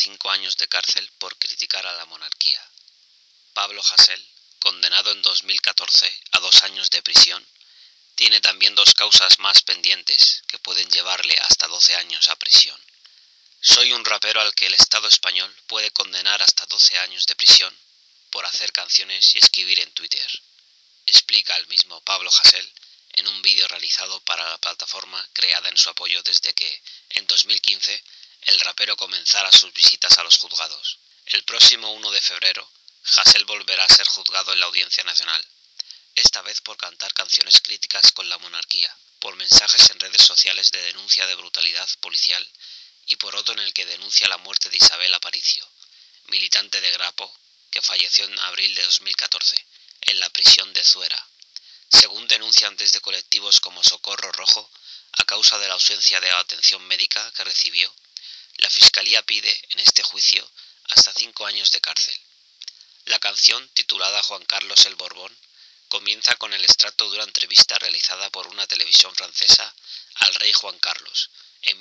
5 años de cárcel por criticar a la monarquía. Pablo Hasél, condenado en 2014 a 2 años de prisión, tiene también 2 causas más pendientes que pueden llevarle hasta 12 años a prisión. Soy un rapero al que el Estado español puede condenar hasta 12 años de prisión por hacer canciones y escribir en Twitter, explica el mismo Pablo Hasél en un vídeo realizado para la plataforma creada en su apoyo desde que, en 2015, el rapero comenzara sus visitas a los juzgados. El próximo 1 de febrero, Hasél volverá a ser juzgado en la Audiencia Nacional, esta vez por cantar canciones críticas con la monarquía, por mensajes en redes sociales de denuncia de brutalidad policial y por otro en el que denuncia la muerte de Isabel Aparicio, militante de Grapo, que falleció en abril de 2014, en la prisión de Zuera. Según denuncian desde colectivos como Socorro Rojo, a causa de la ausencia de atención médica que recibió, la Fiscalía pide, en este juicio, hasta 5 años de cárcel. La canción, titulada Juan Carlos el Borbón, comienza con el extracto de una entrevista realizada por una televisión francesa al rey Juan Carlos, en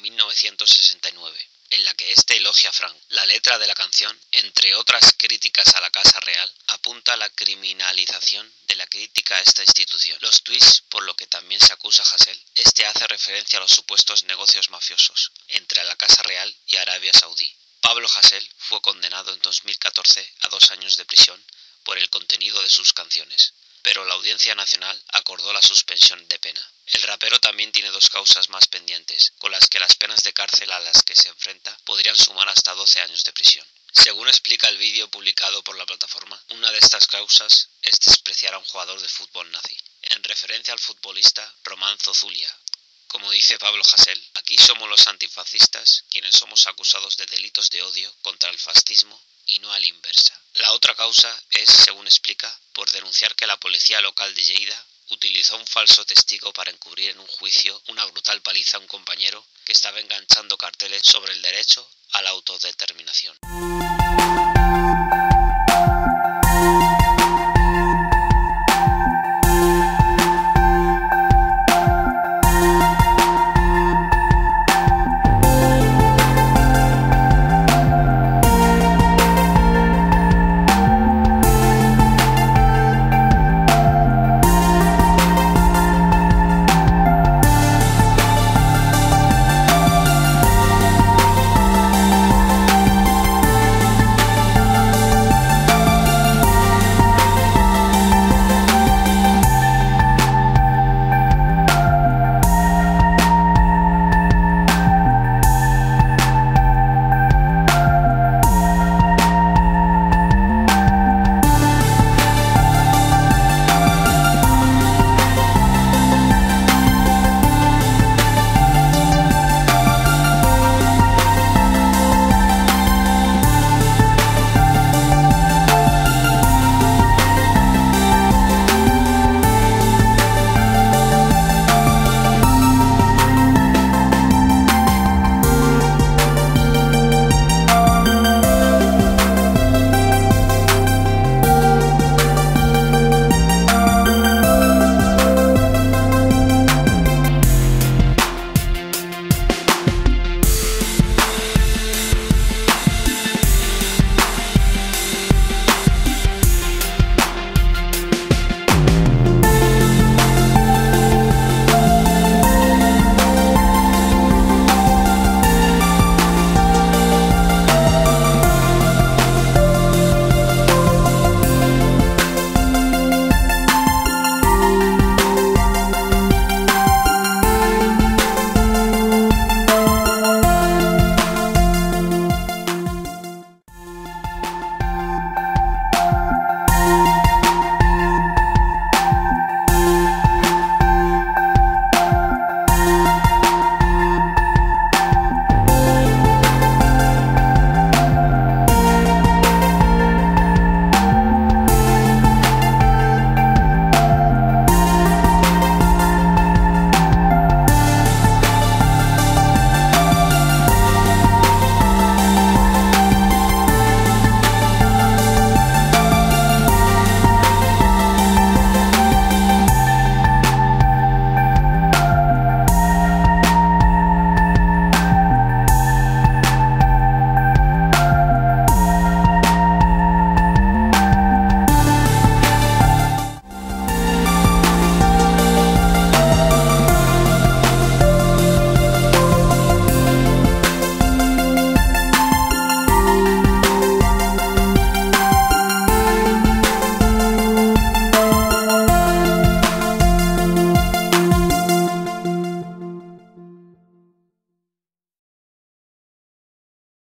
1969, en la que éste elogia a Franco. La letra de la canción, entre otras críticas a la Casa Real, apunta a la criminalización de la crítica a esta institución. Los tweets, por lo que también se acusa a Hasél, hace referencia a los supuestos negocios mafiosos entre la Casa Real y Arabia Saudí. Pablo Hasél fue condenado en 2014 a 2 años de prisión por el contenido de sus canciones, pero la Audiencia Nacional acordó la suspensión de pena. El rapero también tiene 2 causas más pendientes, con las que las penas de cárcel a las que se enfrenta podrían sumar hasta 12 años de prisión. Según explica el vídeo publicado por la plataforma, una de estas causas es despreciar a un jugador de fútbol nazi, en referencia al futbolista Román Zozulia. Como dice Pablo Hasél, aquí somos los antifascistas quienes somos acusados de delitos de odio contra el fascismo y no a la inversa. La otra causa es, según explica, por denunciar que la policía local de Lleida utilizó un falso testigo para encubrir en un juicio una brutal paliza a un compañero que estaba enganchando carteles sobre el derecho a la autodeterminación.